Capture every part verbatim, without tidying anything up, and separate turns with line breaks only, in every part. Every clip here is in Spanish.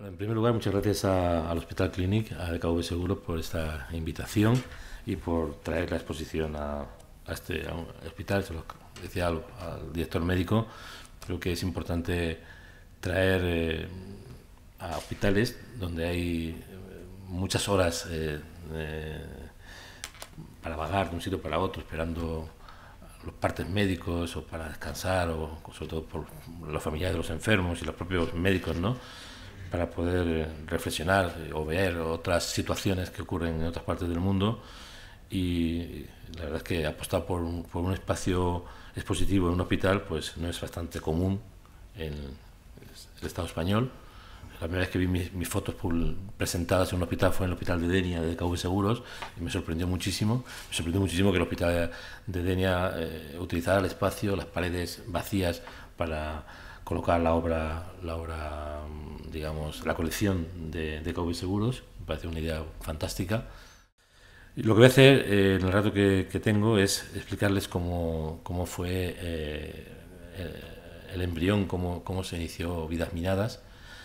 Bueno, en primer lugar, muchas gracias a, al Hospital Clínic, a D K V Seguros, por esta invitación y por traer la exposición a, a este a un hospital. Se lo decía al, al director médico, creo que es importante traer eh, a hospitales donde hay muchas horas eh, eh, para vagar de un sitio para otro, esperando los partes médicos o para descansar, o sobre todo por los familiares de los enfermos y los propios médicos, ¿no?, para poder reflexionar o ver otras situaciones que ocurren en otras partes del mundo. Y la verdad es que apostar por un, por un espacio expositivo en un hospital pues no es bastante común en el Estado español. La primera vez que vi mis, mis fotos presentadas en un hospital fue en el hospital de Denia de D K V Seguros y me sorprendió muchísimo. Me sorprendió muchísimo que el hospital de Denia eh, utilizara el espacio, las paredes vacías para colocar la obra, la obra, digamos, la colección de D K V Seguros. Me parece una idea fantástica. Y lo que voy a hacer eh, en el rato que, que tengo es explicarles cómo, cómo fue eh, el embrión, cómo, cómo se inició Vidas Minadas.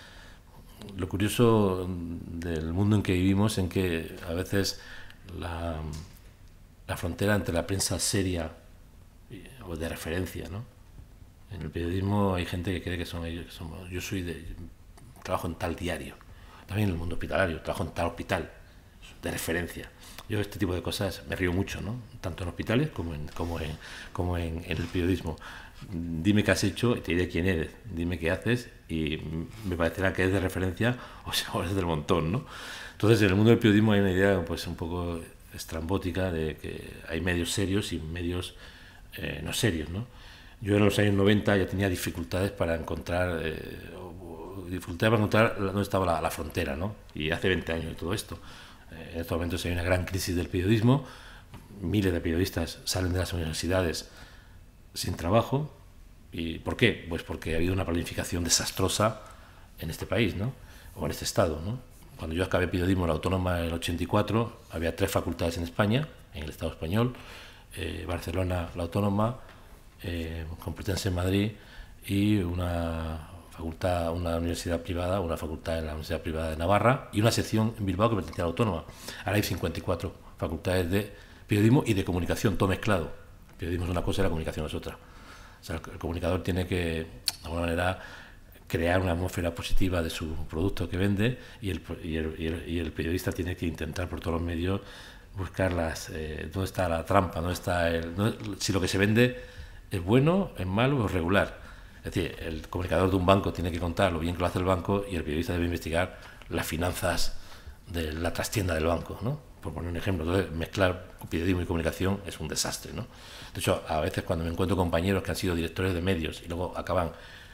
Lo curioso del mundo en que vivimos es que a veces la, la frontera entre la prensa seria o de referencia, ¿no? En el periodismo hay gente que cree que son ellos, que somos, yo soy de, trabajo en tal diario, también en el mundo hospitalario, trabajo en tal hospital, de referencia. Yo este tipo de cosas me río mucho, ¿no?, tanto en hospitales como en, como en, como en, en el periodismo. Dime qué has hecho y te diré quién eres, dime qué haces y me parecerá que es de referencia o sea, o es del montón, ¿no? Entonces, en el mundo del periodismo hay una idea pues un poco estrambótica de que hay medios serios y medios eh, no serios, ¿no? Yo en los años noventa ya tenía dificultades para encontrar, eh, dificultades para encontrar dónde estaba la, la frontera, ¿no? Y hace veinte años de todo esto. Eh, en estos momentos hay una gran crisis del periodismo, miles de periodistas salen de las universidades sin trabajo. ¿Y por qué? Pues porque ha habido una planificación desastrosa en este país, ¿no?, o en este estado, ¿no? Cuando yo acabé periodismo en la Autónoma en el ochenta y cuatro, había tres facultades en España, en el Estado español, eh, Barcelona, la Autónoma, eh, Complutense en Madrid, y una facultad, una universidad privada, una facultad en la Universidad Privada de Navarra y una sección en Bilbao que pertenecía a la Autónoma. Ahora hay cincuenta y cuatro facultades de periodismo y de comunicación, todo mezclado. El periodismo es una cosa y la comunicación es otra. O sea, el comunicador tiene que, de alguna manera, crear una atmósfera positiva de su producto que vende, y el, y el, y el, y el periodista tiene que intentar por todos los medios buscar las, eh, dónde está la trampa, dónde está el, dónde, si lo que se vende es bueno, es malo o es regular. Es decir, el comunicador de un banco tiene que contar lo bien que lo hace el banco y el periodista debe investigar las finanzas de la trastienda del banco, ¿no?, por poner un ejemplo. Entonces, mezclar periodismo y comunicación es un desastre, ¿no? De hecho, a veces cuando me encuentro compañeros que han sido directores de medios y luego acaban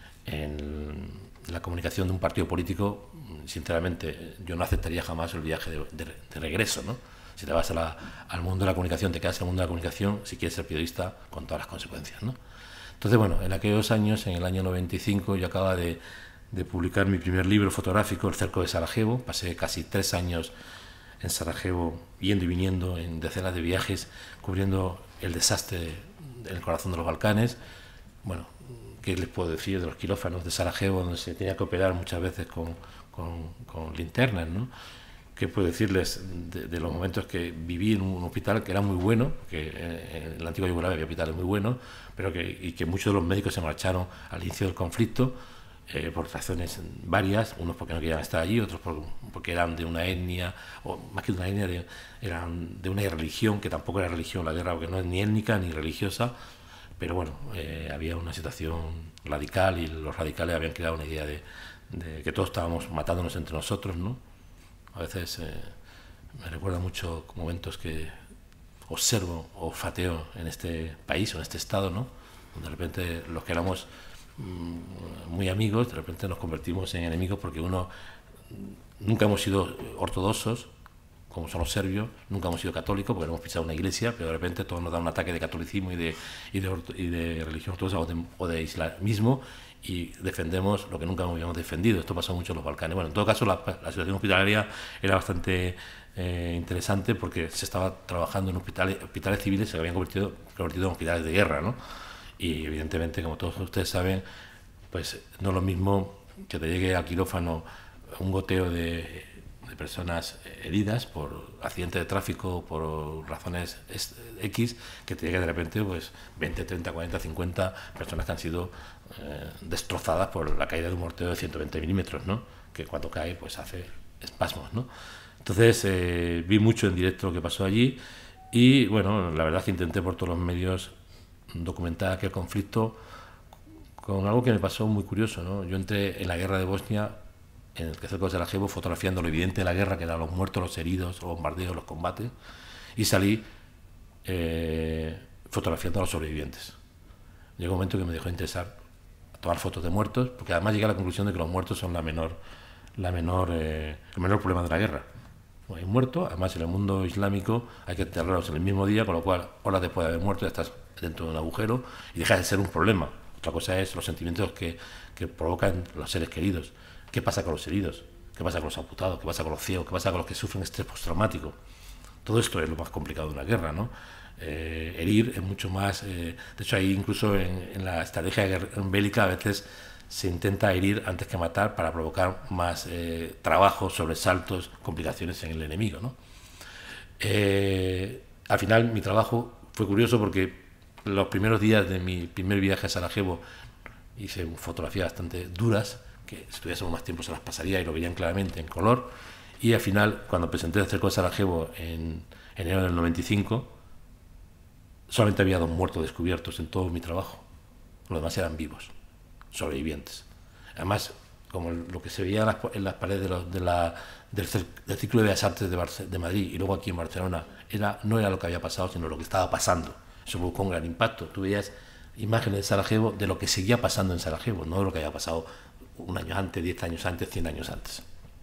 en la comunicación de un partido político, sinceramente yo no aceptaría jamás el viaje de, de, de regreso, ¿no? Si te vas a la, al mundo de la comunicación, te quedas en el mundo de la comunicación si quieres ser periodista, con todas las consecuencias, ¿no? Entonces, bueno, en aquellos años, en el año noventa y cinco, yo acababa de, de publicar mi primer libro fotográfico, El cerco de Sarajevo. Pasé casi tres años en Sarajevo, yendo y viniendo en decenas de viajes, cubriendo el desastre en el corazón de los Balcanes. Bueno, ¿qué les puedo decir de los quirófanos de Sarajevo, donde se tenía que operar muchas veces con, con, con linternas, ¿no? ¿Qué puedo decirles de, de los momentos que viví en un hospital que era muy bueno, que en la antigua Yugoslavia había hospitales muy buenos, pero que, y que muchos de los médicos se marcharon al inicio del conflicto eh, por razones varias, unos porque no querían estar allí, otros por, porque eran de una etnia, o más que de una etnia, de, eran de una religión, que tampoco era religión la guerra, porque no es ni étnica ni religiosa, pero bueno, eh, había una situación radical y los radicales habían creado una idea de, de que todos estábamos matándonos entre nosotros, ¿no? A veces eh, me recuerda mucho momentos que observo o olfateo en este país o en este estado, ¿no?, donde de repente los que éramos mmm, muy amigos, de repente nos convertimos en enemigos porque uno, nunca hemos sido ortodoxos, como son los serbios, nunca hemos sido católicos porque no hemos pisado una iglesia, pero de repente todos nos dan un ataque de catolicismo y de, y de, y de religión ortodoxa o de, o de islamismo, y defendemos lo que nunca habíamos defendido. Esto pasó mucho en los Balcanes. Bueno, en todo caso, la, la situación hospitalaria era bastante eh, interesante porque se estaba trabajando en hospitales, hospitales civiles, se habían convertido, convertido en hospitales de guerra, ¿no? Y evidentemente, como todos ustedes saben, pues no es lo mismo que te llegue al quirófano un goteo de, de personas heridas por accidente de tráfico, por razones X, que te llega de repente pues veinte, treinta, cuarenta, cincuenta personas que han sido eh, destrozadas por la caída de un mortero de ciento veinte milímetros, ¿no? Que cuando cae pues hace espasmos, ¿no? Entonces eh, vi mucho en directo lo que pasó allí y bueno, la verdad es que intenté por todos los medios documentar aquel conflicto con algo que me pasó muy curioso, ¿no? Yo entré en la guerra de Bosnia, en el cerco de Sarajevo, fotografiando lo evidente de la guerra, que eran los muertos, los heridos, los bombardeos, los combates, y salí eh, fotografiando a los sobrevivientes. Llegó un momento que me dejó interesar tomar fotos de muertos, porque además llegué a la conclusión de que los muertos son la menor, la menor, eh, el menor problema de la guerra. Hay muertos, además en el mundo islámico hay que enterrarlos en el mismo día, con lo cual horas después de haber muerto ya estás dentro de un agujero y deja de ser un problema. Otra cosa es los sentimientos que, que provocan los seres queridos. ¿Qué pasa con los heridos? ¿Qué pasa con los amputados? ¿Qué pasa con los ciegos? ¿Qué pasa con los que sufren estrés postraumático? Todo esto es lo más complicado de una guerra, ¿no? Eh, herir es mucho más... Eh, de hecho, ahí incluso en, en la estrategia bélica a veces se intenta herir antes que matar para provocar más eh, trabajo, sobresaltos, complicaciones en el enemigo, ¿no? Eh, al final mi trabajo fue curioso porque los primeros días de mi primer viaje a Sarajevo hice fotografías bastante duras, que si estuviese más tiempo se las pasaría y lo veían claramente en color, y al final cuando presenté el cerco de Sarajevo en enero del noventa y cinco solamente había dos muertos descubiertos en todo mi trabajo, los demás eran vivos, sobrevivientes. Además, como lo que se veía en las, en las paredes de los, de la, del, del Círculo de Bellas Artes de, Barce, de Madrid y luego aquí en Barcelona, era, no era lo que había pasado, sino lo que estaba pasando. Eso provocó un gran impacto. Tú veías imágenes de Sarajevo de lo que seguía pasando en Sarajevo, no de lo que había pasado un año antes, diez años antes, cien años antes.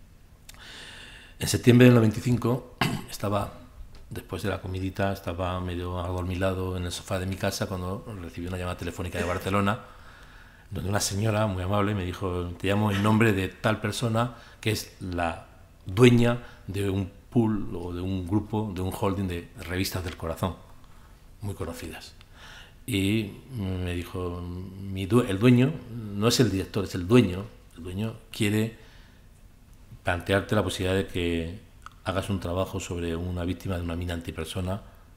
En septiembre del noventa y cinco estaba, después de la comidita, estaba medio adormilado en el sofá de mi casa cuando recibí una llamada telefónica de Barcelona, donde una señora muy amable me dijo: te llamo en nombre de tal persona que es la dueña de un pool o de un grupo, de un holding de revistas del corazón, muy conocidas. Y me dijo, mi due el dueño, no es el director, es el dueño, el dueño quiere plantearte la posibilidad de que hagas un trabajo sobre una víctima de una mina antipersona,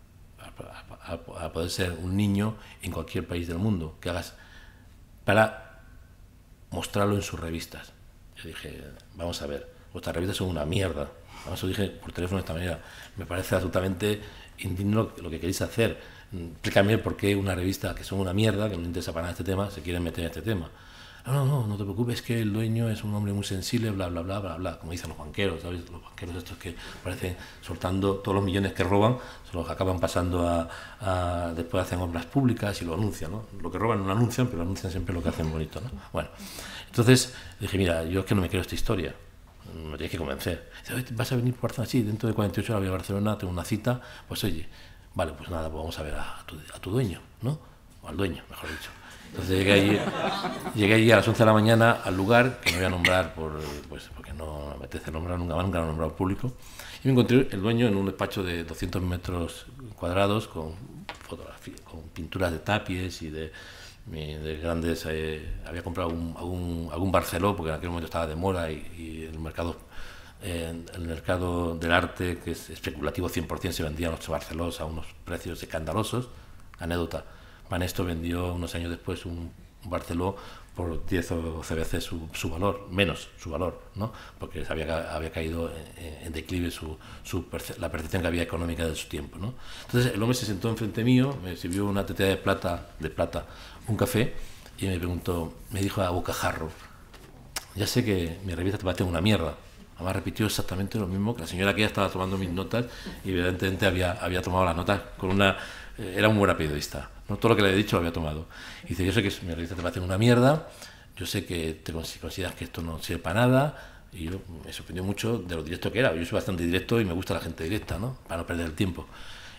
a, a, a poder ser un niño en cualquier país del mundo, que hagas para mostrarlo en sus revistas. Yo dije, vamos a ver, vuestras revistas son una mierda. Además lo dije por teléfono de esta manera, me parece absolutamente indigno lo que queréis hacer. Explícame por qué una revista que son una mierda, que no interesa para nada este tema, se quieren meter en este tema. No, no, no, no te preocupes, que el dueño es un hombre muy sensible, bla, bla, bla, bla, bla, como dicen los banqueros, ¿sabes? Los banqueros estos que parecen soltando todos los millones que roban, se los acaban pasando a, a después hacen obras públicas y lo anuncian, ¿no? Lo que roban no lo anuncian, pero anuncian siempre lo que hacen bonito, ¿no? Bueno, entonces dije, mira, yo es que no me quiero esta historia, me tienes que convencer. Dice, vas a venir por Barcelona, sí, dentro de cuarenta y ocho horas voy a Barcelona, tengo una cita, pues oye, vale, pues nada, pues vamos a ver a tu, a tu dueño, ¿no? O al dueño, mejor dicho. Entonces llegué allí, llegué allí a las once de la mañana al lugar, que no voy a nombrar por, pues, porque no me apetece nombrar nunca más, nunca lo he nombrado público, y me encontré el dueño en un despacho de doscientos metros cuadrados con fotografía, con pinturas de tapies y de, de grandes... Eh, había comprado algún, algún, algún Barceló, porque en aquel momento estaba de moda y, y el mercado... Eh, el mercado del arte, que es especulativo cien por cien, se vendían los Barcelós a unos precios escandalosos. Anécdota, Banesto vendió unos años después un, un Barceló por diez o doce veces su, su valor, menos su valor, ¿no? Porque había, había caído en, en declive su, su perce la percepción que había económica de su tiempo, ¿no? Entonces el hombre se sentó enfrente mío, me sirvió una tetera de plata, de plata, un café, y me preguntó, me dijo a bocajarro, ya sé que mi revista te parece una mierda. Además repitió exactamente lo mismo, que la señora que ya estaba tomando mis notas y evidentemente había, había tomado las notas con una... Eh, era un buen periodista, ¿no? Todo lo que le he dicho lo había tomado. Y dice, yo sé que mi revista te parece una mierda, yo sé que te consideras que esto no sirve para nada, y yo me sorprendió mucho de lo directo que era. Yo soy bastante directo y me gusta la gente directa, ¿no? Para no perder el tiempo.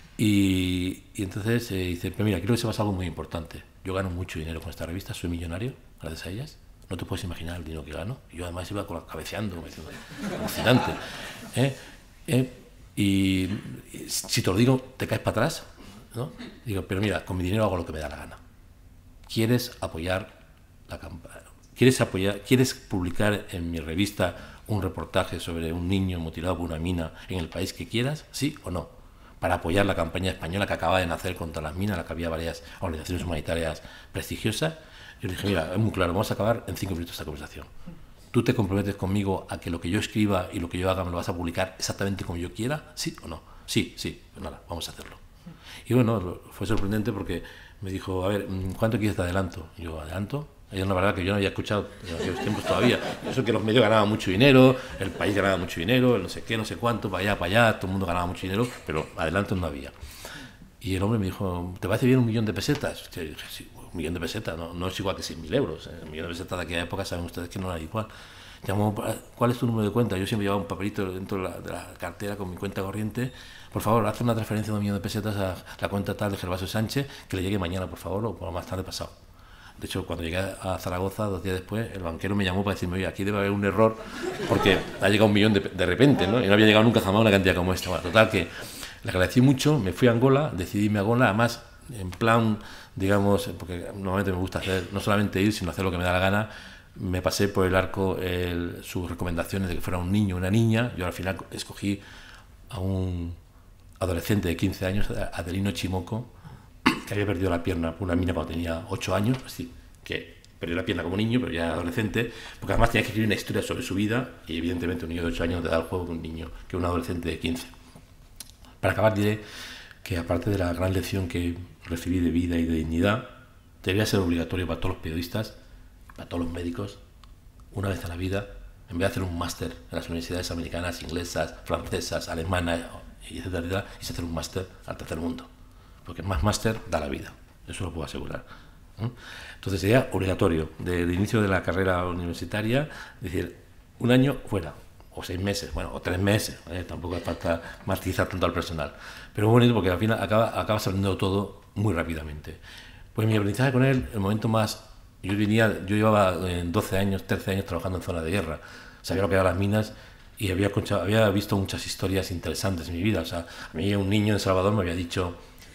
Y, y entonces eh, dice, pero mira, quiero que sepas algo muy importante. Yo gano mucho dinero con esta revista, soy millonario, gracias a ellas. No te puedes imaginar el dinero que gano. Yo además iba cabeceando, me diciendo, alucinante. ¿Eh? ¿Eh? Y, y si te lo digo, te caes para atrás, ¿no? Digo, pero mira, con mi dinero hago lo que me da la gana. ¿Quieres apoyar la campaña? ¿Quieres apoyar? ¿Quieres publicar en mi revista un reportaje sobre un niño mutilado por una mina en el país que quieras, sí o no, para apoyar la campaña española que acaba de nacer contra las minas, en la que había varias organizaciones humanitarias prestigiosas. Yo le dije, mira, es muy claro, vamos a acabar en cinco minutos esta conversación. ¿Tú te comprometes conmigo a que lo que yo escriba y lo que yo haga me lo vas a publicar exactamente como yo quiera? ¿Sí o no? Sí, sí, pues nada, vamos a hacerlo. Y bueno, fue sorprendente porque me dijo, a ver, ¿cuánto quieres de adelanto? Y yo, ¿adelanto? Es una verdad que yo no había escuchado en aquellos tiempos todavía. Eso que los medios ganaban mucho dinero, el país ganaba mucho dinero, el no sé qué, no sé cuánto, para allá, para allá, todo el mundo ganaba mucho dinero, pero adelanto no había. Y el hombre me dijo, ¿te parece bien un millón de pesetas? Y dije, sí, un millón de pesetas, no, no es igual que seis mil euros. ¿eh? Un millón de pesetas de aquella época saben ustedes que no era igual. Llamó, ¿cuál es tu número de cuenta? Yo siempre llevaba un papelito dentro de la, de la cartera con mi cuenta corriente. Por favor, haz una transferencia de un millón de pesetas a la cuenta tal de Gervasio Sánchez, que le llegue mañana, por favor, o por más tarde pasado. De hecho, cuando llegué a Zaragoza, dos días después, el banquero me llamó para decirme, oye, aquí debe haber un error, porque ha llegado un millón de, de repente, ¿no? Y no había llegado nunca jamás una cantidad como esta. Bueno, total, que le agradecí mucho, me fui a Angola, decidí irme a Angola, además, en plan, digamos, porque normalmente me gusta hacer, no solamente ir, sino hacer lo que me da la gana. Me pasé por el arco el, sus recomendaciones de que fuera un niño o una niña. Yo al final escogí a un adolescente de quince años, Adelino Chimoco, que había perdido la pierna por una mina cuando tenía ocho años, así que perdió la pierna como niño, pero ya era adolescente, porque además tenía que escribir una historia sobre su vida, y evidentemente un niño de ocho años no te da el juego que un niño, que un adolescente de quince. Para acabar diré que aparte de la gran lección que recibí de vida y de dignidad, debería ser obligatorio para todos los periodistas, para todos los médicos, una vez en la vida, en vez de hacer un máster en las universidades americanas, inglesas, francesas, alemanas, etcétera, etcétera, y hacer un máster al tercer mundo. Porque más máster da la vida, eso lo puedo asegurar. ¿eh? Entonces sería obligatorio, de, de inicio de la carrera universitaria, es decir, un año fuera, o seis meses, bueno, o tres meses, ¿eh? Tampoco hace falta martirizar tanto al personal. Pero es bonito porque al final acaba, acabas aprendiendo todo muy rápidamente. Pues mi aprendizaje con él, el momento más... Yo, venía, yo llevaba doce años, trece años trabajando en zona de guerra, sabía lo que eran las minas y había, había visto muchas historias interesantes en mi vida. O sea, a mí un niño en Salvador me había dicho,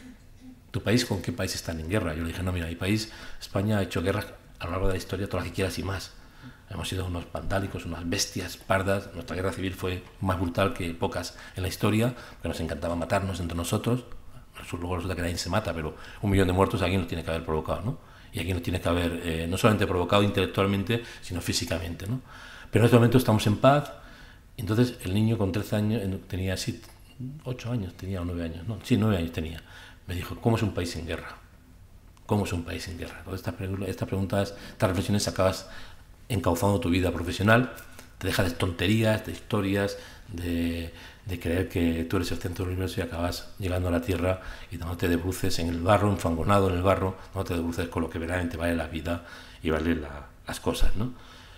¿tu país con qué país están en guerra? Yo le dije, no, mira, mi país, España, ha hecho guerras a lo largo de la historia, todas las que quieras y más. Hemos sido unos vandálicos, unas bestias pardas. Nuestra guerra civil fue más brutal que pocas en la historia, que nos encantaba matarnos entre nosotros. Luego resulta que nadie se mata, pero un millón de muertos alguien nos tiene que haber provocado, ¿no? Y aquí nos tiene que haber eh, no solamente provocado intelectualmente, sino físicamente, ¿no? Pero en este momento estamos en paz. Entonces el niño con trece años, tenía así, ocho años, tenía o nueve años, no, sí, nueve años tenía. Me dijo, ¿cómo es un país en guerra? ¿Cómo es un país en guerra? Todas estas, estas preguntas, estas reflexiones acabas encauzando tu vida profesional, te dejas de tonterías, de historias, de, de creer que tú eres el centro del universo y acabas llegando a la Tierra y no te debruces en el barro, enfangonado en el barro, no te debruces con lo que verdaderamente vale la vida y vale la, las cosas, ¿no?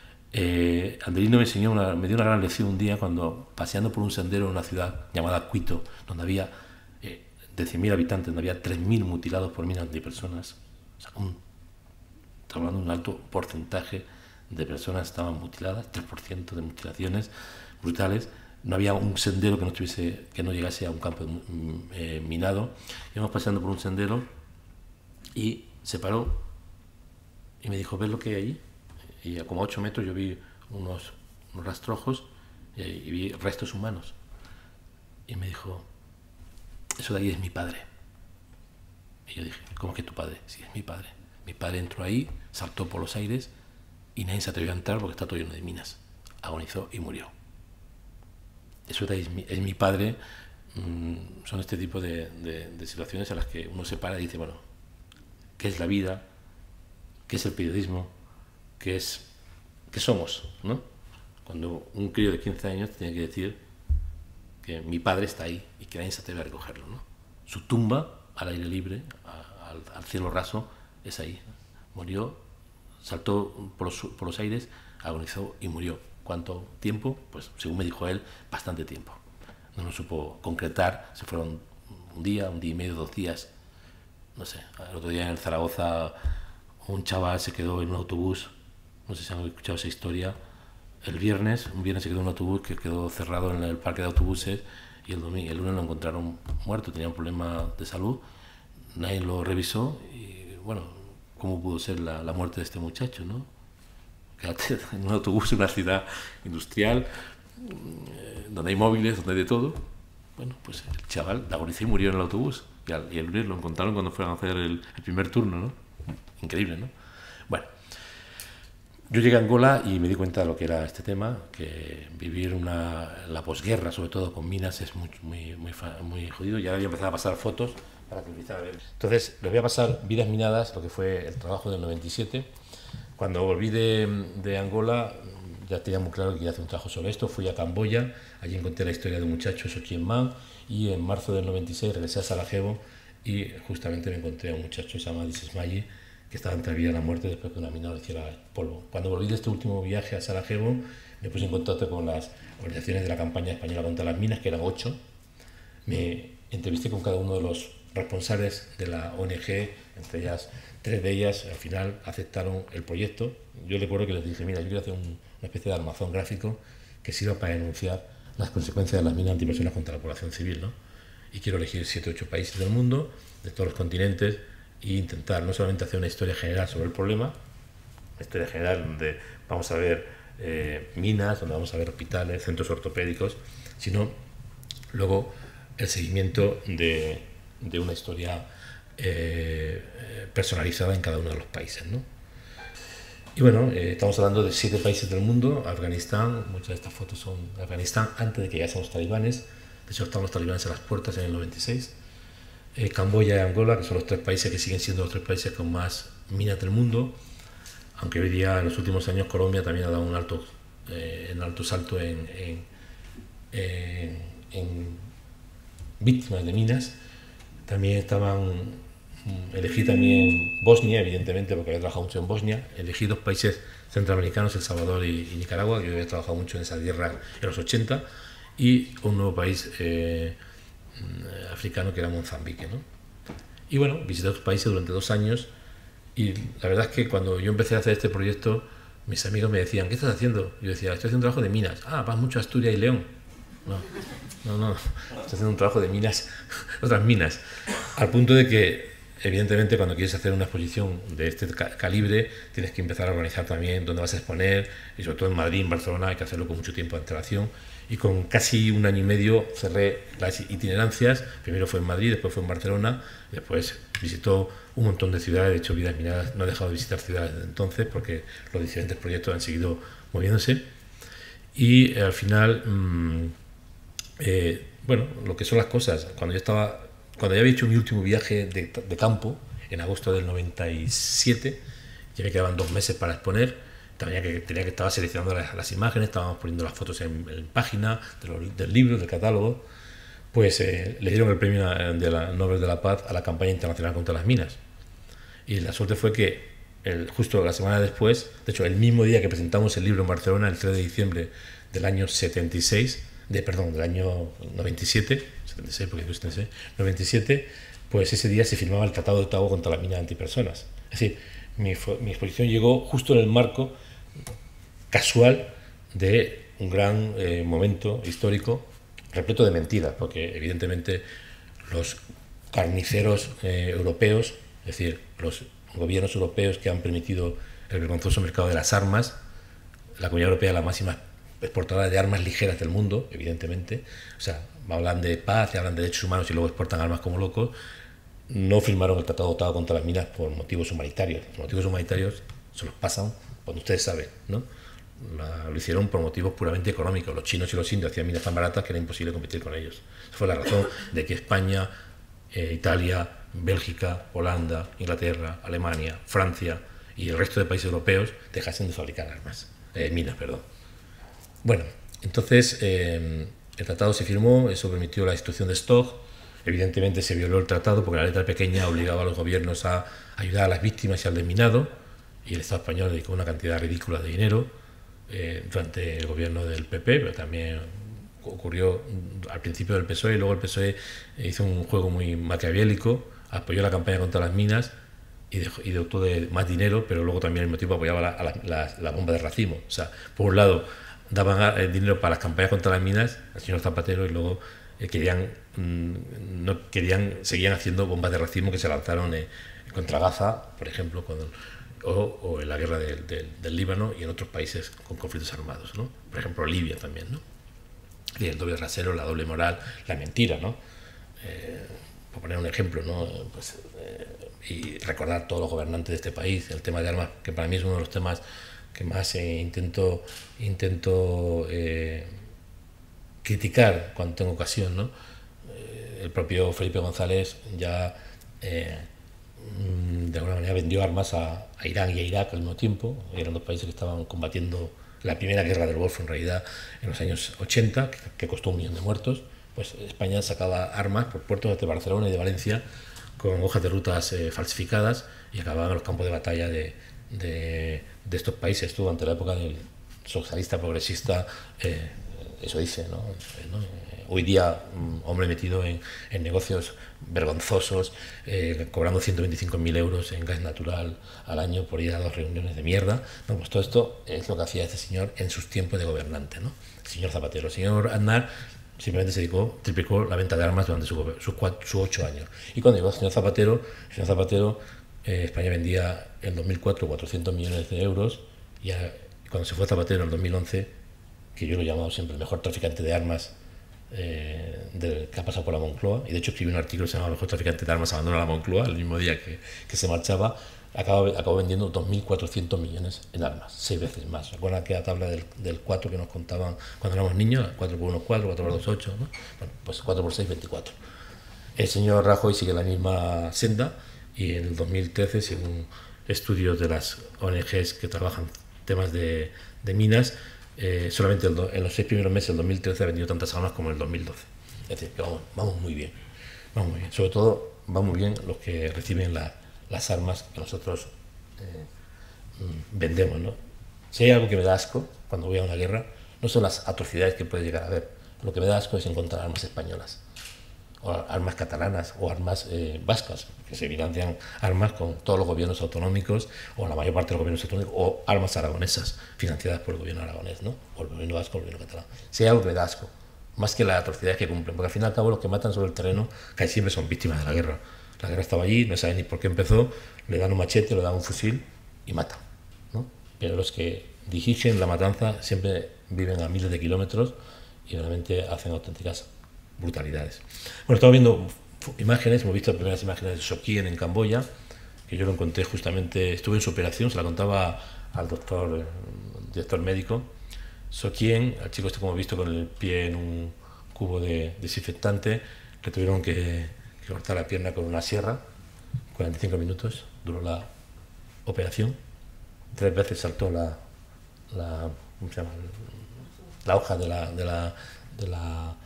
Eh, Adelino me enseñó una, me dio una gran lección un día cuando paseando por un sendero en una ciudad llamada Quito, donde había eh, de cien mil habitantes, donde había tres mil mutilados por minas de personas. O sea, un, estamos hablando de un alto porcentaje de personas estaban mutiladas, tres por ciento de mutilaciones brutales. No había un sendero que no, tuviese, que no llegase a un campo eh, minado. Íbamos paseando por un sendero y se paró y me dijo, ¿ves lo que hay ahí? Y a como ocho metros yo vi unos, unos rastrojos y, y vi restos humanos. Y me dijo, eso de ahí es mi padre. Y yo dije, ¿cómo que tu padre? Sí, es mi padre. Mi padre entró ahí, saltó por los aires y nadie se atrevió a entrar porque está todo lleno de minas. Agonizó y murió. Eso de ahí es mi, es mi padre. Mm, son este tipo de, de, de situaciones a las que uno se para y dice, bueno, ¿qué es la vida? ¿Qué es el periodismo? ¿Qué es, qué somos? ¿No? Cuando un crío de quince años tiene que decir que mi padre está ahí y que nadie se atreve a recogerlo, ¿no? Su tumba, al aire libre, a, al, al cielo raso, es ahí. Murió, saltó por los, por los aires, agonizó y murió. ¿Cuánto tiempo? Pues según me dijo él, bastante tiempo. No lo supo concretar, se fueron un día, un día y medio, dos días. No sé, el otro día en el Zaragoza un chaval se quedó en un autobús, no sé si han escuchado esa historia, el viernes, un viernes se quedó en un autobús que quedó cerrado en el parque de autobuses y el, domingo, el lunes lo encontraron muerto, tenía un problema de salud, nadie lo revisó y bueno, ¿cómo pudo ser la, la muerte de este muchacho, no? quédate en un autobús en una ciudad industrial, donde hay móviles, donde hay de todo. Bueno, pues el chaval de agonizó y murió en el autobús. Y, al, y el lunes lo encontraron cuando fueron a hacer el, el primer turno, ¿no? Increíble, ¿no? Bueno, yo llegué a Angola y me di cuenta de lo que era este tema, que vivir una, la posguerra, sobre todo con minas, es muy, muy, muy, muy jodido. Y ahora voy a empezar a pasar fotos para que empieces a ver. Entonces, les voy a pasar Vidas Minadas, lo que fue el trabajo del noventa y siete. Cuando volví de, de Angola, ya tenía muy claro que quería hacer un trabajo sobre esto. Fui a Camboya, allí encontré la historia de un muchacho, Sochien Man, y en marzo del noventa y seis regresé a Sarajevo y justamente me encontré a un muchacho que se llama Dices Mayi, que estaba entre la vida y la muerte después que una mina lo hiciera polvo. Cuando volví de este último viaje a Sarajevo, me puse en contacto con las organizaciones de la campaña española contra las minas, que eran ocho. Me entrevisté con cada uno de los responsables de la O N G, entre ellas, tres de ellas al final aceptaron el proyecto. Yo recuerdo que les dije, mira, yo quiero hacer un, una especie de armazón gráfico que sirva para denunciar las consecuencias de las minas antipersonas contra la población civil, ¿no? Y quiero elegir siete o ocho países del mundo, de todos los continentes, e intentar no solamente hacer una historia general sobre el problema, una historia general donde vamos a ver eh, minas, donde vamos a ver hospitales, centros ortopédicos, sino luego el seguimiento de, de una historia eh, personalizada en cada uno de los países, ¿no? Y bueno, eh, estamos hablando de siete países del mundo. Afganistán, muchas de estas fotos son de Afganistán antes de que llegasen los talibanes. De hecho, estaban los talibanes a las puertas en el noventa y seis. Eh, Camboya y Angola, que son los tres países que siguen siendo los tres países con más minas del mundo. Aunque hoy día, en los últimos años, Colombia también ha dado un alto, eh, un alto salto en, en, en, en víctimas de minas. También estaban... Elegí también Bosnia, evidentemente, porque había trabajado mucho en Bosnia. Elegí dos países centroamericanos, El Salvador y, y Nicaragua, que yo había trabajado mucho en esa guerra en los ochenta, y un nuevo país eh, africano que era Mozambique, ¿no? Y bueno, visité otros países durante dos años y la verdad es que cuando yo empecé a hacer este proyecto, mis amigos me decían, ¿qué estás haciendo? Yo decía, estoy haciendo un trabajo de minas. Ah, vas mucho a Asturias y León. No, no, no, estoy haciendo un trabajo de minas, otras minas, al punto de que evidentemente, cuando quieres hacer una exposición de este calibre, tienes que empezar a organizar también dónde vas a exponer, y sobre todo en Madrid, en Barcelona, hay que hacerlo con mucho tiempo de antelación. Y con casi un año y medio cerré las itinerancias. Primero fue en Madrid, después fue en Barcelona, después visitó un montón de ciudades. De hecho, Vidas Minadas no ha dejado de visitar ciudades desde entonces, porque los diferentes proyectos han seguido moviéndose. Y eh, al final, mmm, eh, bueno, lo que son las cosas, cuando yo estaba... Cuando ya había hecho mi último viaje de, de campo, en agosto del noventa y siete, ya me quedaban dos meses para exponer, tenía que, tenía que estar seleccionando las, las imágenes, estábamos poniendo las fotos en, en página de los, del libro, del catálogo, pues eh, le dieron el premio de la Nobel de la Paz a la campaña internacional contra las minas. Y la suerte fue que el, justo la semana después, de hecho el mismo día que presentamos el libro en Barcelona, el tres de diciembre del año setenta y seis, de, perdón, del año noventa y siete, setenta y seis, porque setenta y seis, noventa y siete, pues ese día se firmaba el Tratado de Ottawa contra las minas antipersonas. Es decir, mi, mi exposición llegó justo en el marco casual de un gran eh, momento histórico repleto de mentiras, porque evidentemente los carniceros eh, europeos, es decir, los gobiernos europeos que han permitido el vergonzoso mercado de las armas, la Comunidad Europea es la máxima exportadora de armas ligeras del mundo, evidentemente, o sea, hablan de paz, hablan de derechos humanos y luego exportan armas como locos. No firmaron el Tratado de Ottawa contra las minas por motivos humanitarios. Los motivos humanitarios se los pasan cuando ustedes saben, ¿no? La, lo hicieron por motivos puramente económicos. Los chinos y los indios hacían minas tan baratas que era imposible competir con ellos. Esa fue la razón de que España, eh, Italia, Bélgica, Holanda, Inglaterra, Alemania, Francia y el resto de países europeos dejasen de fabricar armas, eh, minas, perdón. Bueno, entonces eh, el tratado se firmó, eso permitió la destrucción de stock. Evidentemente se violó el tratado porque la letra pequeña obligaba a los gobiernos a ayudar a las víctimas y al desminado, y el Estado español dedicó una cantidad ridícula de dinero eh, durante el gobierno del P P, pero también ocurrió al principio del P S O E, y luego el P S O E hizo un juego muy maquiavélico, apoyó la campaña contra las minas y, dejó, y dotó de más dinero, pero luego también al mismo tiempo apoyaba la, a la, la, la bomba de racimo. O sea, por un lado daban el dinero para las campañas contra las minas al señor Zapatero, y luego eh, querían, mmm, no querían, seguían haciendo bombas de racimo que se lanzaron eh, contra Gaza, por ejemplo, con
o, o en la guerra de, de, del Líbano y en otros países con conflictos armados, ¿no? Por ejemplo, Libia también, ¿no? Y el doble rasero, la doble moral, la mentira, ¿no? Eh, por poner un ejemplo, ¿no? Pues, eh, y recordar todos los gobernantes de este país, el tema de armas, que para mí es uno de los temas que más eh, intento, intento eh, criticar cuando tengo ocasión, ¿no? Eh, el propio Felipe González ya eh, de alguna manera vendió armas a, a Irán y a Irak al mismo tiempo. Eran dos países que estaban combatiendo la primera guerra del Golfo en realidad en los años ochenta, que, que costó un millón de muertos. Pues España sacaba armas por puertos de Barcelona y de Valencia con hojas de rutas eh, falsificadas y acababan en los campos de batalla de, de, de estos países. Estuvo durante la época del socialista progresista, eh, eso dice, ¿no? ¿no? Hoy día, un hombre metido en, en negocios vergonzosos, eh, cobrando ciento veinticinco mil euros en gas natural al año por ir a dos reuniones de mierda. No, pues todo esto es lo que hacía este señor en sus tiempos de gobernante, ¿no? El señor Zapatero. El señor Aznar simplemente se dedicó, triplicó la venta de armas durante sus su, su ocho años. Y cuando llegó el señor Zapatero, el señor Zapatero, eh, España vendía en dos mil cuatro cuatrocientos millones de euros, y a, cuando se fue Zapatero en el dos mil once, que yo lo he llamado siempre el mejor traficante de armas eh, de, que ha pasado por la Moncloa, y de hecho escribí un artículo que se llama El mejor traficante de armas abandona la Moncloa, el mismo día que, que se marchaba, acabó, acabó vendiendo dos mil cuatrocientos millones en armas, seis veces más. ¿Recuerdan aquella tabla del, del cuatro que nos contaban cuando éramos niños? cuatro por uno, cuatro, cuatro por dos, ocho, ¿no? Bueno, pues cuatro por seis, veinticuatro. El señor Rajoy sigue la misma senda, y en el dos mil trece, según estudios de las O N Ges que trabajan temas de, de minas, eh, solamente el do, en los seis primeros meses del dos mil trece ha vendido tantas armas como en el dos mil doce. Es decir, que vamos, vamos muy bien, vamos muy bien. Sobre todo, van muy bien los que reciben la, las armas que nosotros eh, vendemos, ¿no? Si hay algo que me da asco cuando voy a una guerra, no son las atrocidades que puede llegar a haber. Lo que me da asco es encontrar armas españolas, o armas catalanas, o armas eh, vascas, que se financian armas con todos los gobiernos autonómicos, o la mayor parte de los gobiernos autonómicos, o armas aragonesas financiadas por el gobierno aragonés, ¿no? O el gobierno vasco o el gobierno catalán. Si hay algo que me da asco, más que las atrocidades que cumplen, porque al fin y al cabo los que matan sobre el terreno casi siempre son víctimas de la guerra. La guerra estaba allí, no saben ni por qué empezó, le dan un machete, le dan un fusil y matan, ¿no? Pero los que dirigen la matanza siempre viven a miles de kilómetros y realmente hacen auténticas brutalidades. Bueno, estamos viendo imágenes, hemos visto las primeras imágenes de Sokien en Camboya, que yo lo encontré justamente, estuve en su operación, se la contaba al doctor, el director médico. Sokien, al chico este como he visto con el pie en un cubo de desinfectante, le tuvieron que, que cortar la pierna con una sierra, cuarenta y cinco minutos duró la operación, tres veces saltó la, la, ¿cómo se llama? la hoja de la, de la, de la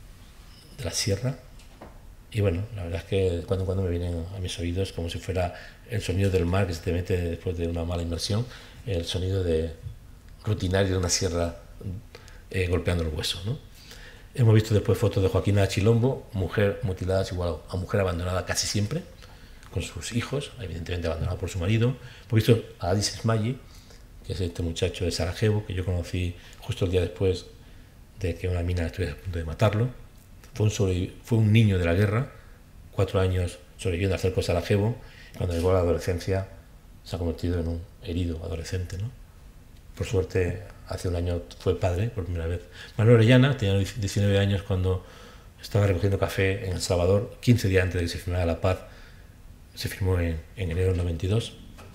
de la sierra, y bueno, la verdad es que de cuando en cuando me vienen a mis oídos como si fuera el sonido del mar que se te mete después de una mala inmersión, el sonido de rutinario de una sierra eh, golpeando el hueso, ¿no? Hemos visto después fotos de Joaquina Chilombo, mujer mutilada es igual a mujer abandonada casi siempre, con sus hijos, evidentemente abandonada por su marido. Hemos visto a Adis Esmayi, que es este muchacho de Sarajevo, que yo conocí justo el día después de que una mina estuviera a punto de matarlo. Fue un, fue un niño de la guerra, cuatro años sobreviviendo al cerco de Sarajevo, y cuando llegó a la adolescencia se ha convertido en un herido adolescente, ¿no? Por suerte, hace un año fue padre por primera vez. Manuel Orellana tenía diecinueve años cuando estaba recogiendo café en El Salvador, quince días antes de que se firmara la paz. Se firmó en, en enero del noventa y dos,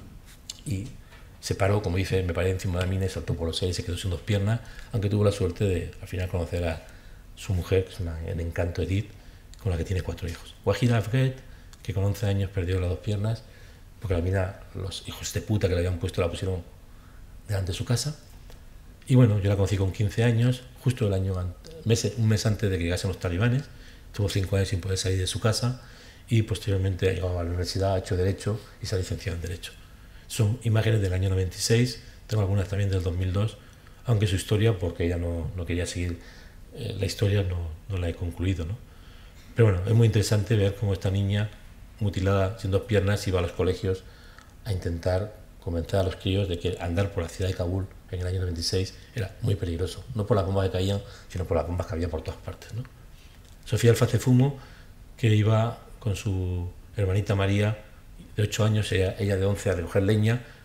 y se paró, como dice, me paré encima de la mina y saltó por los aires y se quedó sin dos piernas, aunque tuvo la suerte de al final conocer a su mujer, que es una, en encanto Edith, con la que tiene cuatro hijos. Wahida Afghet, que con once años perdió las dos piernas, porque la mina, los hijos de puta que le habían puesto la pusieron delante de su casa. Y bueno, yo la conocí con quince años, justo el año, mes, un mes antes de que llegasen los talibanes. Tuvo cinco años sin poder salir de su casa, y posteriormente ha llegado a la universidad, ha hecho Derecho y se ha licenciado en Derecho. Son imágenes del año noventa y seis, tengo algunas también del dos mil dos, aunque su historia, porque ella no, no quería seguir eh, la historia, no, no la he concluido, ¿no? Pero bueno, es muy interesante ver cómo esta niña, mutilada sin dos piernas, iba a los colegios a intentar convencer a los críos de que andar por la ciudad de Kabul en el año noventa y seis era muy peligroso, no por las bombas que caían, sino por las bombas que había por todas partes, ¿no? Sofía Alfacefumo, que iba con su hermanita María, de ocho años, ella, ella de once, a recoger leña,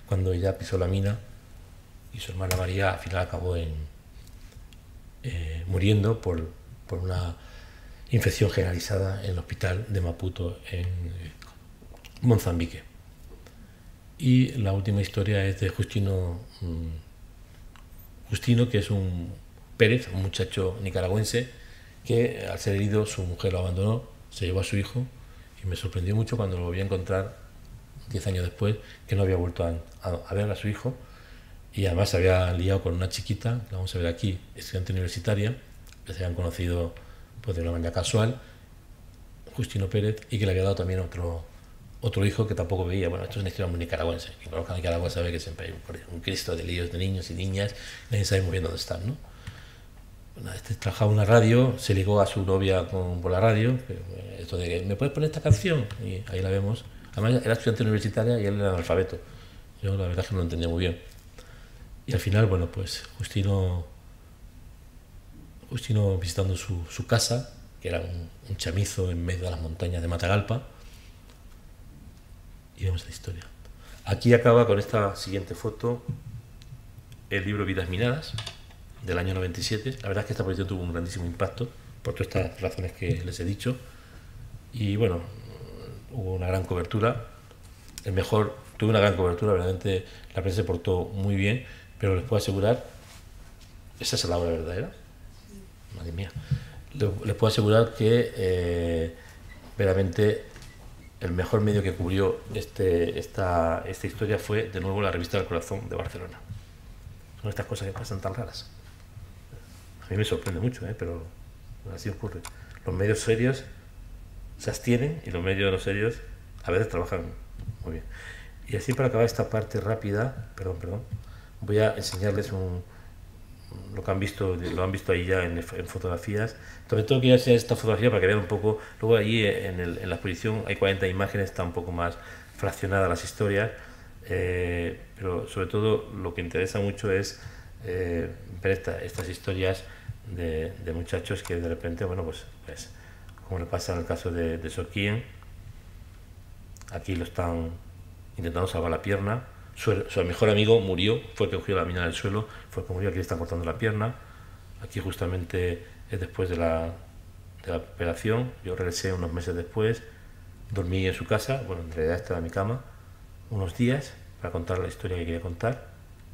cuando ella pisó la mina y su hermana María al final acabó en, eh, muriendo por, por una infección generalizada en el hospital de Maputo en Mozambique. Y la última historia es de Justino, Justino, que es un Pérez, un muchacho nicaragüense que al ser herido su mujer lo abandonó, se llevó a su hijo, y me sorprendió mucho cuando lo volví a encontrar diez años después, que no había vuelto a, a, a ver a su hijo, y además se había liado con una chiquita, que vamos a ver aquí, estudiante universitaria, que se habían conocido pues, de una manera casual, Justino Pérez, y que le había dado también otro, otro hijo que tampoco veía. Bueno, esto es una historia muy nicaragüense. Quien conozca Nicaragua sabe que siempre hay un, un Cristo de líos de niños y niñas, nadie sabe muy bien dónde están, ¿no? Bueno, este trabajaba en una radio, se ligó a su novia con, por la radio, que, esto de ¿me puedes poner esta canción? Y ahí la vemos. Además era estudiante universitaria y él era analfabeto. Yo la verdad es que no lo entendía muy bien. Y al final, bueno, pues Justino, Justino visitando su, su casa, que era un, un chamizo en medio de las montañas de Matagalpa, y vemos la historia. Aquí acaba con esta siguiente foto el libro Vidas Minadas, del año noventa y siete. La verdad es que esta proyección tuvo un grandísimo impacto, por todas estas razones que les he dicho. Y bueno, hubo una gran cobertura. El mejor, tuve una gran cobertura, realmente la prensa se portó muy bien, pero les puedo asegurar, esa es la obra verdadera. Madre mía. Les puedo asegurar que eh, verdaderamente el mejor medio que cubrió este, esta, esta historia fue, de nuevo, la revista del Corazón de Barcelona. Son estas cosas que pasan tan raras. A mí me sorprende mucho, ¿eh? Pero así ocurre. Los medios serios se abstienen y los medios no serios a veces trabajan muy bien. Y así, para acabar esta parte rápida, perdón, perdón, voy a enseñarles un, lo que han visto, lo han visto ahí ya en, en fotografías. Sobre todo quiero enseñar esta fotografía para que vean un poco. Luego allí en, el, en la exposición hay cuarenta imágenes, está un poco más fraccionadas las historias, eh, pero sobre todo lo que interesa mucho es eh, ver esta, estas historias de, de muchachos que de repente, bueno, pues, pues como le pasa en el caso de, de Sokien, aquí lo están intentando salvar la pierna. Su, su mejor amigo murió, fue el que cogió la mina del suelo, fue el que murió, aquí le están cortando la pierna. Aquí justamente es después de la, de la operación. Yo regresé unos meses después, dormí en su casa, bueno, en realidad estaba en mi cama, unos días para contar la historia que quería contar.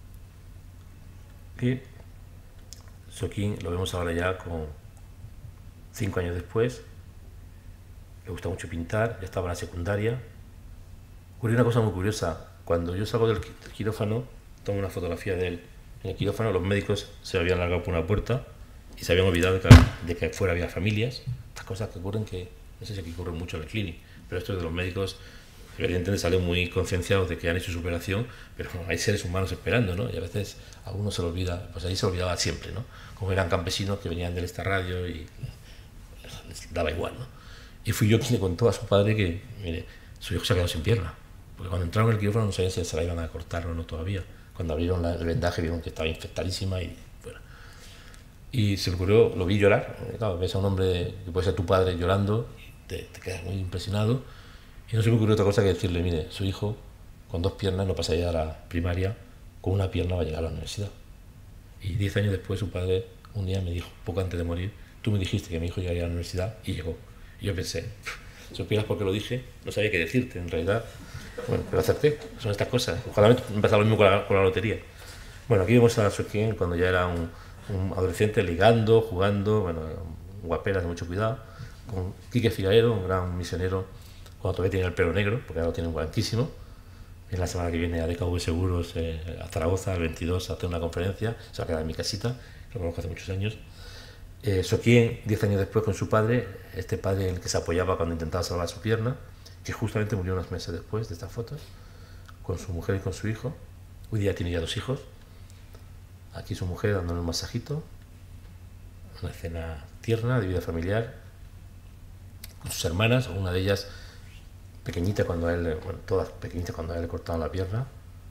Y Sokien lo vemos ahora ya con cinco años después, le gusta mucho pintar, ya estaba en la secundaria. Ocurrió una cosa muy curiosa. Cuando yo salgo del quirófano, tomo una fotografía de él. En el quirófano los médicos se habían largado por una puerta y se habían olvidado de que, de que fuera había familias. Estas cosas que ocurren, que no sé si aquí ocurren mucho en el clínic, pero esto de los médicos evidentemente salen muy concienciados de que han hecho su operación, pero hay seres humanos esperando, ¿no? Y a veces a uno se lo olvida, pues ahí se lo olvidaba siempre, ¿no? Como eran campesinos que venían de esta radio y les daba igual, ¿no? Y fui yo quien le contó a su padre que, mire, su hijo se ha quedado sin pierna. Porque cuando entraron en el quirófano no sabían si se la iban a cortar o no todavía. Cuando abrieron la, el vendaje vieron que estaba infectadísima y bueno. Y se le ocurrió, lo vi llorar. Claro, ves a un hombre que puede ser tu padre llorando y te, te quedas muy impresionado. Y no se me ocurrió otra cosa que decirle, mire, su hijo con dos piernas no pasaría a la primaria, con una pierna va a llegar a la universidad. Y diez años después su padre un día me dijo, poco antes de morir, tú me dijiste que mi hijo llegaría a la universidad y llegó. Y yo pensé, supieras por qué lo dije, no sabía qué decirte, en realidad. Bueno, pero acerté, son estas cosas. Ojalá me pasara lo mismo con la, con la lotería. Bueno, aquí vemos a Sokien cuando ya era un, un adolescente ligando, jugando, bueno, guaperas de mucho cuidado, con Quique Figaero, un gran misionero, cuando todavía tiene el pelo negro, porque ahora lo tiene blanquísimo. Es la semana que viene a D K V Seguros eh, a Zaragoza, el veintidós, a hacer una conferencia, se va a quedar en mi casita, lo conozco hace muchos años. Eh, Sokien, diez años después, con su padre, este padre en el que se apoyaba cuando intentaba salvar su pierna, que justamente murió unos meses después de estas fotos, con su mujer y con su hijo. Hoy día tiene ya dos hijos. Aquí su mujer dándole un masajito, una escena tierna de vida familiar, con sus hermanas, una de ellas pequeñita cuando a él, bueno, todas pequeñitas cuando a él le cortaban la pierna,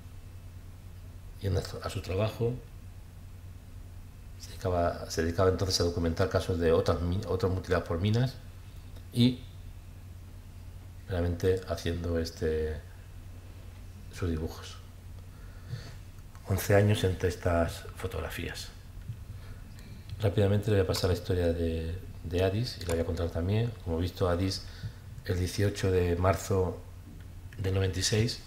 yendo a su trabajo. Se dedicaba, se dedicaba entonces a documentar casos de otras, otras mutiladas por minas y realmente haciendo este, sus dibujos. once años entre estas fotografías. Rápidamente le voy a pasar la historia de, de Adis y la voy a contar también. Como he visto, Adis el dieciocho de marzo del noventa y seis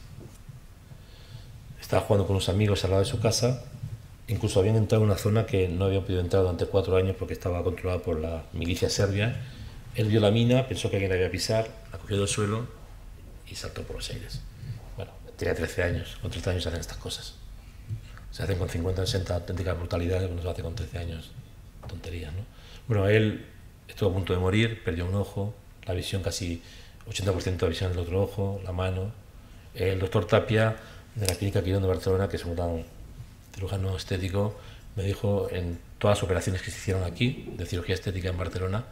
estaba jugando con unos amigos al lado de su casa. Incluso habían entrado en una zona que no habían podido entrar durante cuatro años porque estaba controlada por la milicia serbia. Él vio la mina, pensó que alguien la iba a pisar, la cogió del suelo y saltó por los aires. Bueno, tenía trece años, con trece años se hacen estas cosas. Se hacen con cincuenta, sesenta auténticas brutalidades, cuando se hace con trece años, tonterías, ¿no? Bueno, él estuvo a punto de morir, perdió un ojo, la visión casi ochenta por ciento de visión del otro ojo, la mano. El doctor Tapia, de la Clínica Quirón de Barcelona, que es un gran cirujano estético, me dijo en todas las operaciones que se hicieron aquí, de cirugía estética en Barcelona,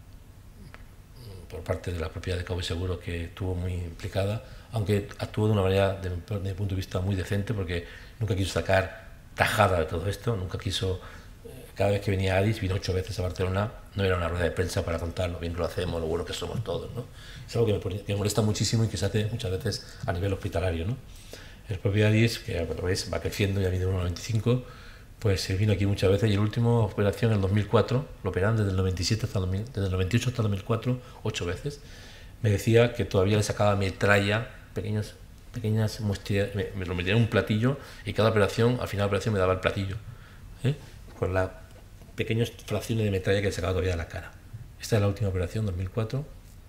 por parte de la propiedad de Cabo Seguro, que estuvo muy implicada, aunque actuó de una manera, desde mi punto de vista, muy decente, porque nunca quiso sacar tajada de todo esto, nunca quiso, cada vez que venía Adis, vino ocho veces a Barcelona, no era una rueda de prensa para contar lo bien que lo hacemos, lo bueno que somos todos, ¿no? Es algo que me, que me molesta muchísimo y que se hace muchas veces a nivel hospitalario, ¿no? El propio Adis, que lo ves, va creciendo, ya mide uno coma noventa y cinco, pues se vino aquí muchas veces, y la última operación en el dos mil cuatro, lo operan desde el noventa y siete hasta el, desde el noventa y ocho hasta el dos mil cuatro, ocho veces. Me decía que todavía le sacaba metralla, pequeñas, pequeñas muestras, me, me lo metía en un platillo, y cada operación, al final de la operación me daba el platillo, ¿eh? Con las pequeñas fracciones de metralla que le sacaba todavía de la cara. Esta es la última operación, dos mil cuatro.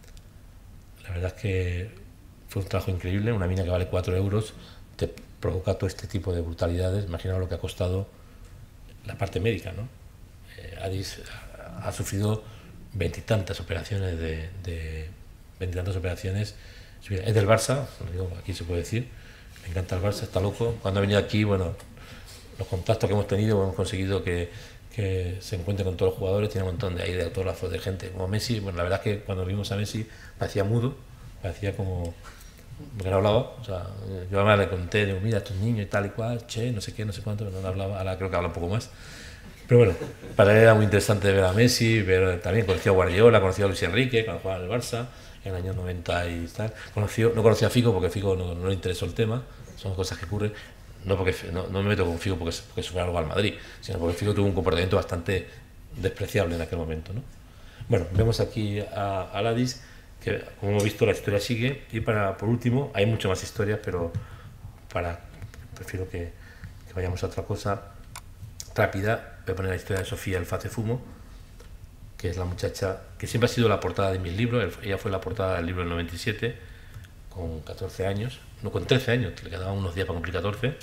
La verdad es que fue un trabajo increíble, una mina que vale cuatro euros, te provoca todo este tipo de brutalidades. Imaginaos lo que ha costado la parte médica, ¿no? Eh, Adis ha, ha sufrido veintitantas operaciones de, de veintitantas operaciones. Es del Barça, digo, aquí se puede decir, me encanta el Barça, está loco. Cuando ha venido aquí, bueno, los contactos que hemos tenido, hemos conseguido que, que se encuentre con todos los jugadores, tiene un montón de ahí de autógrafos de gente, como Messi. Bueno, la verdad es que cuando vimos a Messi parecía mudo, parecía como que no hablaba. O sea, yo además le conté, digo, mira, estos niños y tal y cual, che, no sé qué, no sé cuánto, no hablaba, ahora creo que habla un poco más. Pero bueno, para él era muy interesante ver a Messi, ver, también conoció a Guardiola, conoció a Luis Enrique cuando jugaba en el Barça, en el año noventa y tal. Conoció, no conocía a Figo porque a Figo no, no le interesó el tema, son cosas que ocurren. No, porque, no, no me meto con Figo porque, porque sufrió algo al Madrid, sino porque Figo tuvo un comportamiento bastante despreciable en aquel momento, ¿no? Bueno, vemos aquí a, a Adis, que como hemos visto la historia sigue, y para, por último, hay muchas más historias, pero para, prefiero que, que vayamos a otra cosa rápida. Voy a poner la historia de Sofía El Face Fumo, que es la muchacha que siempre ha sido la portada de mis libros. Ella fue la portada del libro del noventa y siete, con catorce años, no, con trece años, le quedaban unos días para cumplir catorce.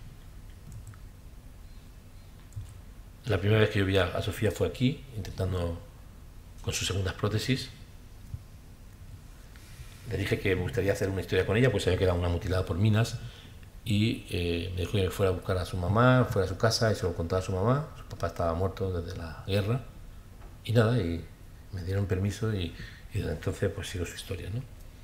La primera vez que yo vi a, a Sofía fue aquí, intentando con sus segundas prótesis. Le dije que me gustaría hacer una historia con ella, pues sabía que era una mutilada por minas, y eh, me dijo que fuera a buscar a su mamá, fuera a su casa y se lo contaba a su mamá. Su papá estaba muerto desde la guerra, y nada, y me dieron permiso, y, y desde entonces pues sigo su historia, ¿no?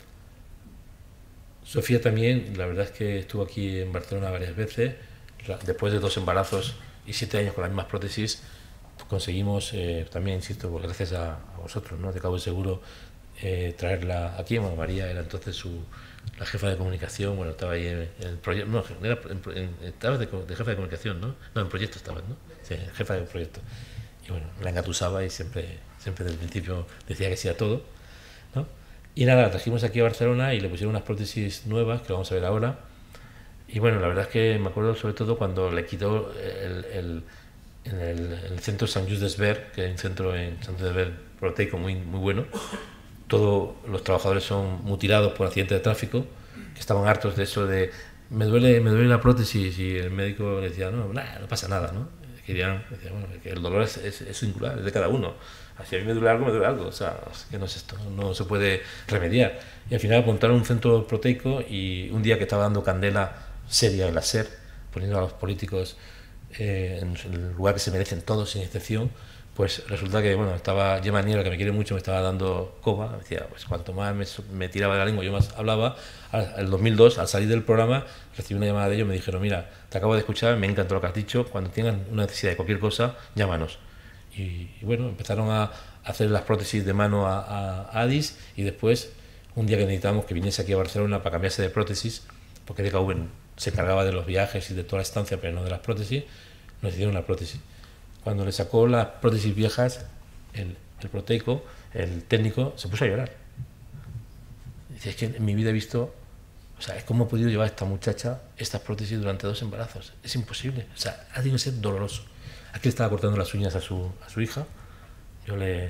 Sofía también, la verdad es que estuvo aquí en Barcelona varias veces. Después de dos embarazos y siete años con las mismas prótesis, pues conseguimos, eh, también insisto, pues gracias a, a vosotros, ¿no?, de Cabo Seguro, eh, traerla aquí. Bueno, María era entonces su, la jefa de comunicación. Bueno, estaba ahí en, en el proyecto, no, era en, en, estabas de, de jefa de comunicación, ¿no? No, en proyecto estabas, ¿no? Sí, jefa de proyecto. Y bueno, la engatusaba y siempre, siempre desde el principio decía que sí a todo, ¿no? Y nada, la trajimos aquí a Barcelona y le pusieron unas prótesis nuevas, que lo vamos a ver ahora. Y bueno, la verdad es que me acuerdo sobre todo cuando le quitó el, el, en el, el centro Sant Just Desvern, que es un centro en Sant Just Desvern proteico muy, muy bueno. Todos los trabajadores son mutilados por accidentes de tráfico, que estaban hartos de eso de me duele, me duele la prótesis, y el médico le decía, no, nah, no pasa nada, ¿no? Querían, decía, bueno, que el dolor es, es, es singular, es de cada uno. Si a mí me duele algo, me duele algo. O sea, que no es esto, no se puede remediar. Y al final montaron un centro proteico, y un día que estaba dando candela seria en la SER, poniendo a los políticos eh, en el lugar que se merecen todos, sin excepción, pues resulta que, bueno, estaba Gemma Niebla, que me quiere mucho, me estaba dando coba. Me decía, pues cuanto más me, me tiraba de la lengua, yo más hablaba. En el dos mil dos, al salir del programa, recibí una llamada de ellos, me dijeron, mira, te acabo de escuchar, me encantó lo que has dicho, cuando tengan una necesidad de cualquier cosa, llámanos. Y, y bueno, empezaron a hacer las prótesis de mano a, a Adis, y después, un día que necesitábamos que viniese aquí a Barcelona para cambiarse de prótesis, porque D K V se encargaba de los viajes y de toda la estancia, pero no de las prótesis, nos hicieron la prótesis. Cuando le sacó las prótesis viejas, el, el proteico, el técnico, se puso a llorar. Dice, es que en mi vida he visto, o sea, es cómo ha podido llevar esta muchacha estas prótesis durante dos embarazos. Es imposible, o sea, ha tenido que ser doloroso. Aquí le estaba cortando las uñas a su, a su hija. Yo le...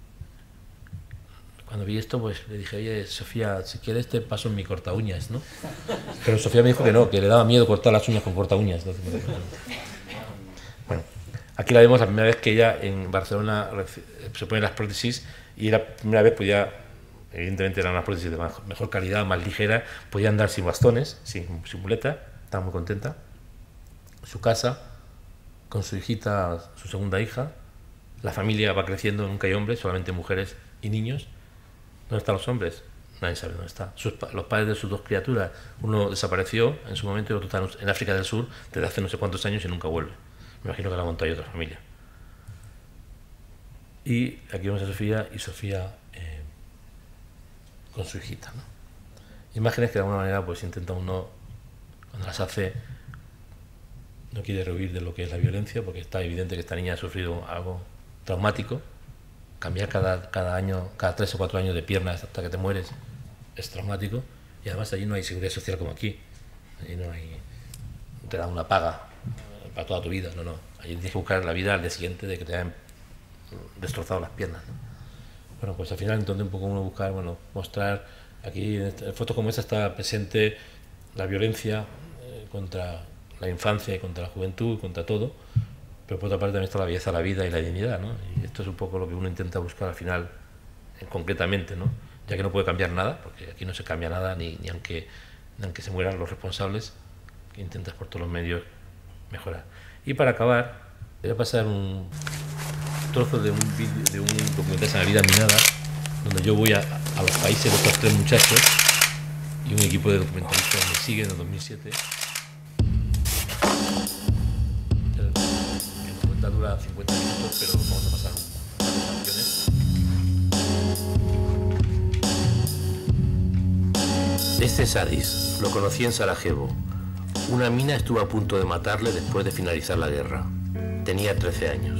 Cuando vi esto, pues le dije, oye, Sofía, si quieres te paso en mi corta uñas, ¿no? Pero Sofía me dijo que no, que le daba miedo cortar las uñas con corta uñas. Bueno, aquí la vemos la primera vez que ella en Barcelona se pone las prótesis y la primera vez pues ya, evidentemente eran unas prótesis de mejor calidad, más ligera, podía andar sin bastones, sin, sin muleta, estaba muy contenta. Su casa, con su hijita, su segunda hija, la familia va creciendo, nunca hay hombres, solamente mujeres y niños. ¿Dónde están los hombres? Nadie sabe dónde está. Sus, los padres de sus dos criaturas, uno desapareció en su momento y el otro está en África del Sur desde hace no sé cuántos años y nunca vuelve. Me imagino que la montó ahí otra familia. Y aquí vemos a Sofía y Sofía eh, con su hijita, ¿no? Imágenes que de alguna manera pues intenta uno, cuando las hace, no quiere rehuir de lo que es la violencia, porque está evidente que esta niña ha sufrido algo traumático. Cambiar cada, cada año, cada tres o cuatro años de piernas hasta que te mueres es traumático, y además allí no hay seguridad social como aquí. Allí no hay, no te dan una paga para toda tu vida, no, no. Allí tienes que buscar la vida al día siguiente de que te hayan destrozado las piernas, ¿no? Bueno, pues al final entonces un poco uno buscar, bueno, mostrar, aquí en, esta, en fotos como esta está presente la violencia eh, contra la infancia y contra la juventud, contra todo. Pero por otra parte también está la belleza, la vida y la dignidad, ¿no? Y esto es un poco lo que uno intenta buscar al final, eh, concretamente, ¿no? Ya que no puede cambiar nada, porque aquí no se cambia nada, ni, ni aunque, ni aunque se mueran los responsables, que intentas por todos los medios mejorar. Y para acabar, voy a pasar un trozo de un, video, de un documental en la vida minada, donde yo voy a, a los países de estos tres muchachos, y un equipo de documentalistas me sigue en el dos mil siete. Dura cincuenta minutos, pero vamos a pasar unas canciones. Este es Adis, lo conocí en Sarajevo. Una mina estuvo a punto de matarle después de finalizar la guerra. Tenía trece años.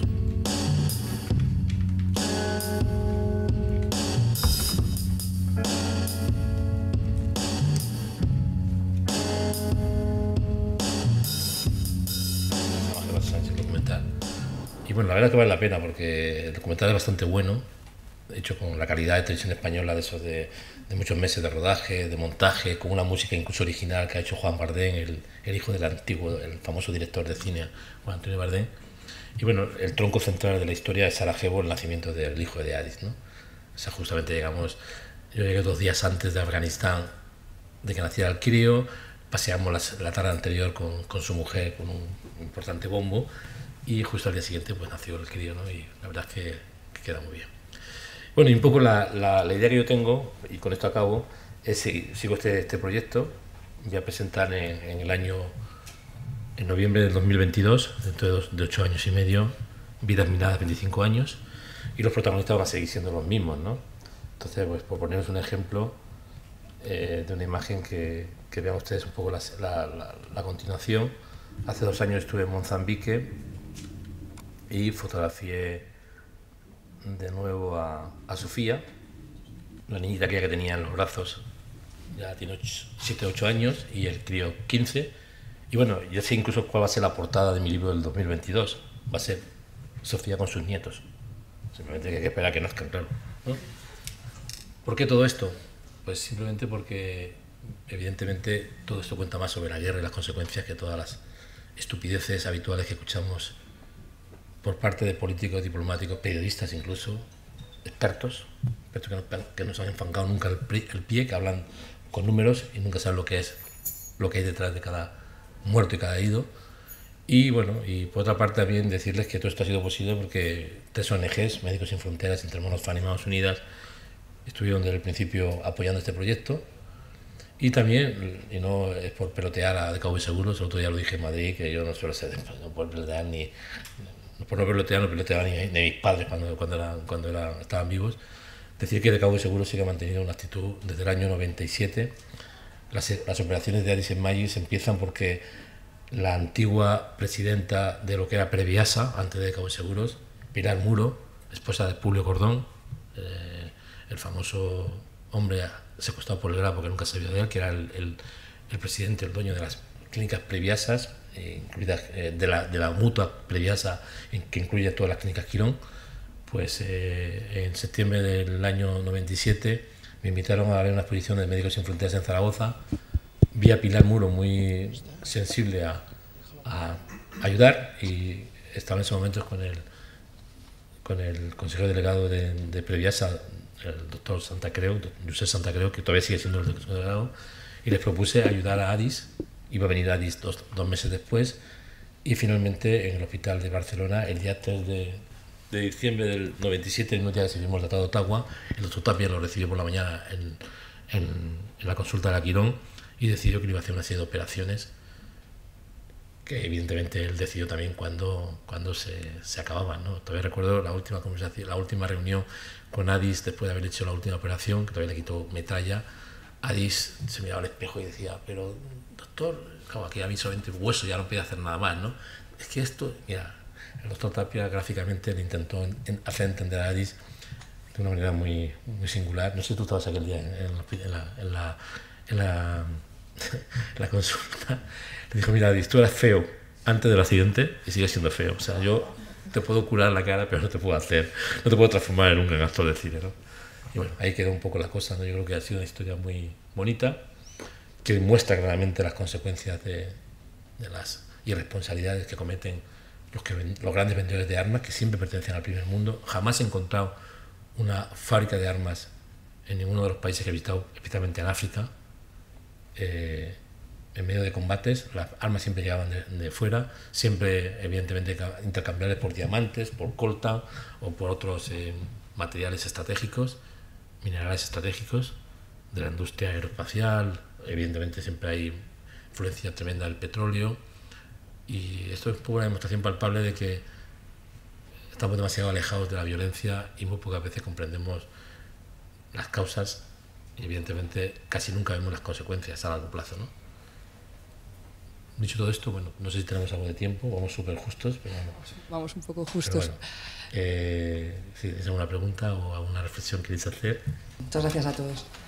Y bueno, la verdad es que vale la pena porque el documental es bastante bueno, hecho con la calidad de televisión española de esos de, de muchos meses de rodaje, de montaje, con una música incluso original que ha hecho Juan Bardén, el, el hijo del antiguo, el famoso director de cine Juan Antonio Bardén. Y bueno, el tronco central de la historia es Sarajevo, el nacimiento del hijo de Adis, ¿no? O sea, justamente llegamos, yo llegué dos días antes de Afganistán, de que naciera el crío, paseamos la, la tarde anterior con, con su mujer, con un importante bombo, y justo al día siguiente pues nació el crío, ¿no? Y la verdad es que, que queda muy bien. Bueno, y un poco la, la, la idea que yo tengo, y con esto acabo, es seguir, sigo este, este proyecto. Voy a presentar en, en el año, en noviembre del dos mil veintidós, dentro de, dos, de ocho años y medio, Vidas Minadas, veinticinco años, y los protagonistas van a seguir siendo los mismos, ¿no? Entonces, pues por poneros un ejemplo eh, de una imagen que, que vean ustedes un poco la, la, la, la continuación. Hace dos años estuve en Mozambique y fotografié de nuevo a, a Sofía, la niñita aquella que tenía en los brazos, ya tiene siete u ocho años, y el crío quince. Y bueno, yo sé incluso cuál va a ser la portada de mi libro del dos mil veintidós. Va a ser Sofía con sus nietos. Simplemente hay que esperar a que nazcan, claro, ¿no? ¿Por qué todo esto? Pues simplemente porque, evidentemente, todo esto cuenta más sobre la guerra y las consecuencias que todas las estupideces habituales que escuchamos por parte de políticos, diplomáticos, periodistas incluso, expertos, expertos que no, que no se han enfangado nunca el, el pie, que hablan con números y nunca saben lo que es, lo que hay detrás de cada muerto y cada herido. Y bueno, y por otra parte también decirles que todo esto ha sido posible porque tres O N Ges, Médicos Sin Fronteras, Intermonofan y Manos Unidas, estuvieron desde el principio apoyando este proyecto. Y también, y no es por pelotear a D K V Seguros, el otro día lo dije en Madrid, que yo no suelo ser, no por pelotear ni, por no pelotear, no peloteaba ni, ni mis padres cuando, cuando, eran, cuando eran, estaban vivos. Decir que D K V Seguros sí que ha mantenido una actitud desde el año noventa y siete las, las operaciones de Adís en Magis empiezan porque la antigua presidenta de lo que era Previasa, antes de Cabo Seguros, Pilar Muro, esposa de Publio Cordón, eh, el famoso hombre secuestrado por el Grao porque nunca se vio de él, que era el, el, el presidente, el dueño de las clínicas Previasas, eh, incluidas, eh, de, la, de la mutua Previasa, que incluye todas las clínicas Quirón. Pues eh, en septiembre del año noventa y siete me invitaron a ver una exposición de Médicos Sin Fronteras en Zaragoza. Vi a Pilar Muro muy sensible a, a ayudar y estaba en esos momentos con el, con el consejero delegado de, de Previasa, el doctor Santacreu, José Santacreu, que todavía sigue siendo el consejero delegado, y les propuse ayudar a Adís. Iba a venir Adís dos, dos meses después y finalmente en el hospital de Barcelona el día tres de de diciembre del noventa y siete, en un día que recibimos el tratado de Ottawa, el doctor Tapia lo recibió por la mañana en, en, en la consulta de la Quirón y decidió que le iba a hacer una serie de operaciones que evidentemente él decidió también cuándo cuando se, se acababan, ¿no? Todavía recuerdo la última conversación, la última reunión con Adís después de haber hecho la última operación, que todavía le quitó metralla. Adís se miraba al espejo y decía, pero doctor, claro, aquí había solamente hueso, ya no podía hacer nada más, ¿no? Es que esto, mira, el doctor Tapia gráficamente le intentó en, en, hacer entender a Adís de una manera muy, muy singular. No sé si tú estabas aquel día en, en, la, en, la, en, la, en la consulta. Le dijo, mira Adís, tú eras feo antes del accidente y sigues siendo feo. O sea, yo te puedo curar la cara, pero no te puedo hacer, no te puedo transformar en un gran actor de cine, ¿no? Y bueno, ahí quedó un poco la cosa, ¿no? Yo creo que ha sido una historia muy bonita, que muestra claramente las consecuencias de, de las irresponsabilidades que cometen Los, que, los grandes vendedores de armas, que siempre pertenecen al primer mundo. Jamás he encontrado una fábrica de armas en ninguno de los países que he visitado, especialmente en África. Eh, en medio de combates, las armas siempre llegaban de, de fuera, siempre evidentemente intercambiables por diamantes, por coltan o por otros eh, materiales estratégicos, minerales estratégicos de la industria aeroespacial. Evidentemente siempre hay influencia tremenda del petróleo. Y esto es una demostración palpable de que estamos demasiado alejados de la violencia y muy pocas veces comprendemos las causas y evidentemente casi nunca vemos las consecuencias a largo plazo, ¿no? Dicho todo esto, bueno, no sé si tenemos algo de tiempo, vamos súper justos, pero bueno.
Vamos un poco justos.
Bueno, eh, si tenéis alguna pregunta o alguna reflexión que queréis hacer.
Muchas gracias a todos.